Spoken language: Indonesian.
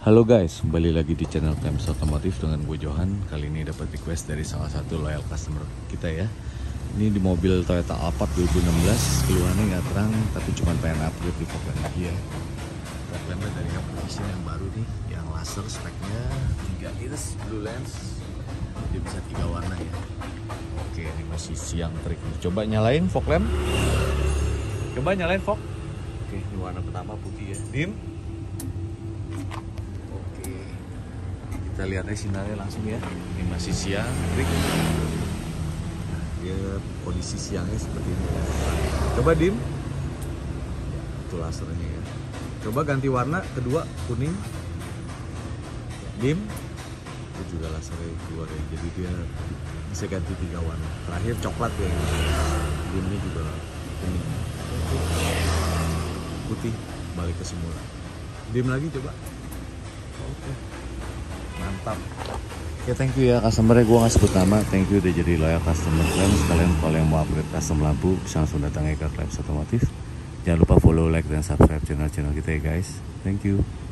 Halo guys, kembali lagi di channel Claims Otomotif dengan gue Johan. Kali ini dapat request dari salah satu loyal customer kita ya. Ini di mobil Toyota Alphard 2016, keluarnya nggak terang, tapi cuma pengen upgrade di fog lamp lagi ya. Fog lampnya dari Application yang baru nih, yang laser speknya 3 iris blue lens. Dia bisa 3 warna ya. Oke, ini masih siang terik. Coba nyalain fog lamp. Coba nyalain fog. Oke, ini warna pertama putih ya. Dim. Kita lihat sinyalnya langsung ya. Ini masih siang, trik. Nah, dia kondisi siangnya seperti ini ya. Coba dim. Ya, itu lasernya ya. Coba ganti warna kedua kuning. Dim. Itu juga lasernya keluar ya. Jadi dia bisa ganti 3 warna. Terakhir coklat ya. Dimnya juga kuning. Putih balik ke semula. Dim lagi coba. Oke. Mantap. Oke, thank you ya customer, gue nggak sebut nama. Thank you udah jadi loyal customer Claims. Kalian kalau yang mau upgrade custom lampu bisa langsung datang ke Claims Otomotif. Jangan lupa follow, like, dan subscribe channel kita ya guys. Thank you.